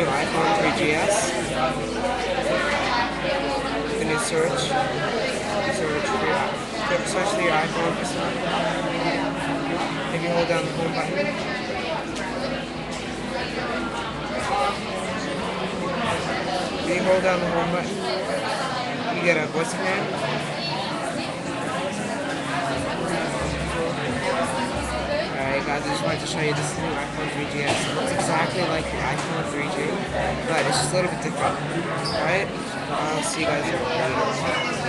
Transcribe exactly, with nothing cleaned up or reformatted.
new iPhone three G S. The new search. Search for your, search for your iPhone for some. Maybe hold down the home button. If you hold down the home button, you get a voice command. Alright guys, I just wanted to show you this new iPhone three G S. It looks exactly like the iPhone three G, but it's just a little bit different. Alright, I'll see you guys later.